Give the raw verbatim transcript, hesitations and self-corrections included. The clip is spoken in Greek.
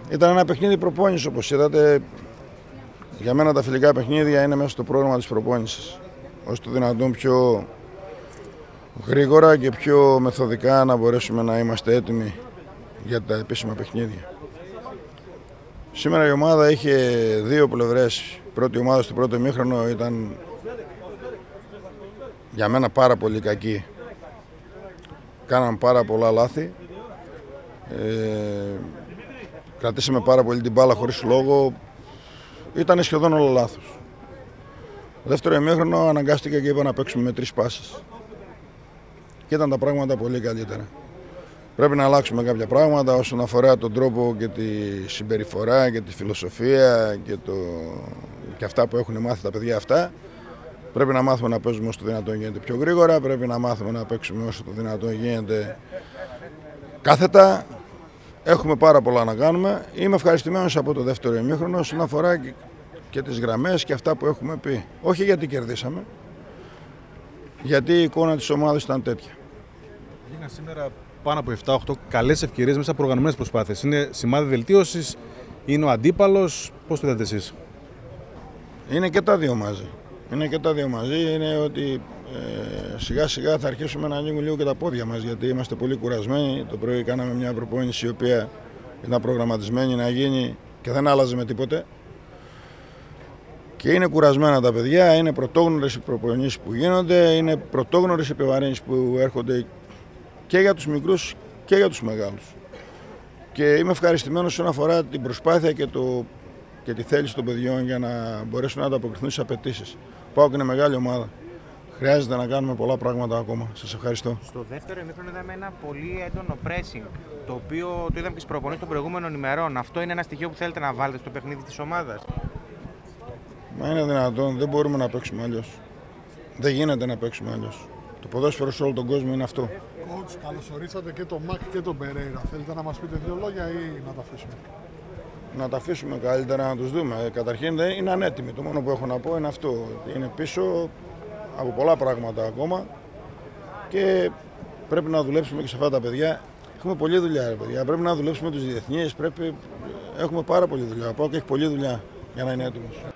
Ήταν ένα παιχνίδι προπόνηση, όπως είδατε. Για μένα τα φιλικά παιχνίδια είναι μέσα στο πρόγραμμα της προπόνησης. Ώστε το δυνατόν πιο γρήγορα και πιο μεθοδικά να μπορέσουμε να είμαστε έτοιμοι για τα επίσημα παιχνίδια. Σήμερα η ομάδα είχε δύο πλευρές. Η πρώτη ομάδα στο πρώτο ημίχρονο ήταν για μένα πάρα πολύ κακή. Κάναμε πάρα πολλά λάθη. Ε, κρατήσαμε πάρα πολύ την μπάλα χωρίς λόγο. Ήταν σχεδόν όλα λάθος. Δεύτερο ημίχρονο αναγκάστηκα και είπα να παίξουμε με τρεις πάσες. Και ήταν τα πράγματα πολύ καλύτερα. Πρέπει να αλλάξουμε κάποια πράγματα όσον αφορά τον τρόπο και τη συμπεριφορά και τη φιλοσοφία και, το... και αυτά που έχουν μάθει τα παιδιά αυτά. Πρέπει να μάθουμε να παίζουμε όσο το δυνατόν γίνεται πιο γρήγορα, πρέπει να μάθουμε να παίξουμε όσο το δυνατόν γίνεται κάθετα. Έχουμε πάρα πολλά να κάνουμε. Είμαι ευχαριστημένος από το δεύτερο ημίχρονο όσον αφορά και, και τις γραμμές και αυτά που έχουμε πει. Όχι γιατί κερδίσαμε, γιατί η εικόνα της ομάδας ήταν τέτοια. Έγιναν σήμερα πάνω από επτά οκτώ καλές ευκαιρίες μέσα από προγραμμένες προσπάθειες. Είναι σημάδι βελτίωσης, είναι ο αντίπαλος, πώς το είδατε εσείς? Είναι και τα δύο μαζί. Είναι και τα δύο μαζί. Είναι ότι ε, σιγά σιγά θα αρχίσουμε να ανοίγουν λίγο και τα πόδια μας, γιατί είμαστε πολύ κουρασμένοι. Το πρωί κάναμε μια προπόνηση η οποία ήταν προγραμματισμένη να γίνει και δεν άλλαζε με τίποτε. Και είναι κουρασμένα τα παιδιά, είναι πρωτόγνωρες οι προπονήσεις που γίνονται, είναι πρωτόγνωρες οι επιβαρύνσεις που έρχονται και για τους μικρούς και για τους μεγάλους. Και είμαι ευχαριστημένος όσον αφορά την προσπάθεια και, το, και τη θέληση των παιδιών για να μπορέσουν να ανταποκριθούν στις απαιτήσεις. Πάω και είναι μεγάλη ομάδα. Χρειάζεται να κάνουμε πολλά πράγματα ακόμα. Σας ευχαριστώ. Στο δεύτερο ημίχρονο είδαμε ένα πολύ έντονο pressing, το οποίο το είδαμε και στις προπονήσεις των προηγούμενων ημερών. Αυτό είναι ένα στοιχείο που θέλετε να βάλετε στο παιχνίδι της ομάδας? Μα είναι δυνατόν, δεν μπορούμε να παίξουμε αλλιώς. Δεν γίνεται να παίξουμε αλλιώς. Το ποδόσφαιρο σε όλο τον κόσμο είναι αυτό. Coach, καλωσορίσατε και τον Μακ και τον Περέιρα. Θέλετε να μας πείτε δύο λόγια ή να τα αφήσουμε? Να τα αφήσουμε καλύτερα, να τους δούμε. Καταρχήν δεν είναι ανέτοιμοι. Το μόνο που έχω να πω είναι αυτό. Είναι πίσω από πολλά πράγματα ακόμα και πρέπει να δουλέψουμε και σε αυτά τα παιδιά. Έχουμε πολλή δουλειά, ρε παιδιά. Πρέπει να δουλέψουμε τους διεθνείς. Πρέπει... Έχουμε πάρα πολλή δουλειά. Ο ΠΑΟΚ έχει πολλή δουλειά για να είναι έτοιμος.